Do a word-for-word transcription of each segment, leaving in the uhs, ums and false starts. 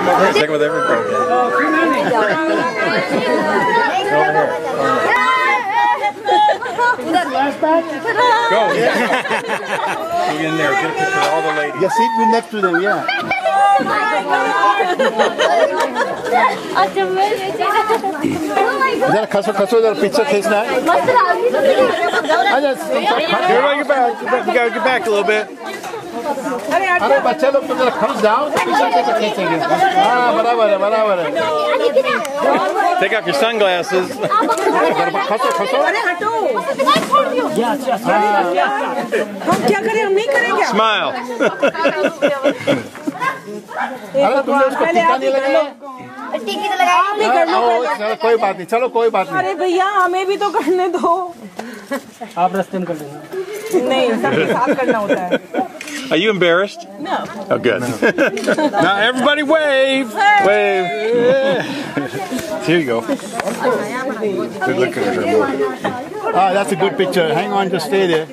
him over here. Take him with every program. Go. Go in there. Get a picture of all the ladies. Yeah, sit me next to them, yeah. जरा खसो खसो जरा picture खींचना है। Everybody get back. You gotta get back a little bit. अरे बच्चे लोग तो जरा खस जाओ तो picture कैसे खींचेंगे? हाँ बराबर है बराबर है। Take off your sunglasses. खसो खसो। हम क्या करें हम नहीं करेंगे। Smile. अरे तुमने उसको टीका नहीं लगाया? टीका तो लगाया। आप भी कर लो। चलो कोई बात नहीं चलो कोई बात नहीं। अरे भैया हमें भी तो करने दो। आप रास्ते में कर लेना। नहीं सबके साथ करना होता है। Are you embarrassed? No. Oh, good. Now everybody wave. Wave. Yeah. Here you go. Good looking at her. Ah, that's a good picture. Hang on, just stay there.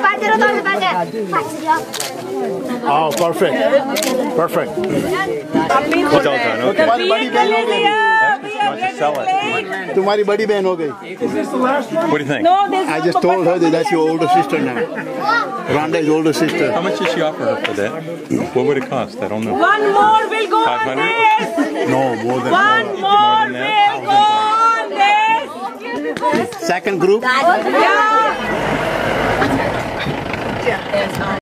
Oh, perfect. Perfect. Well done, okay. तुम्हारी बड़ी बहन हो गई। Sell it. तुम्हारी बड़ी बहन हो गई। What do you think? No, this I just told her that that's your older sister now. Rhonda's older sister. How much did she offer her for that? What would it cost? I don't know. one more will go five on hundred? this. No, more than One more. more than will go on this. Second group. Yeah.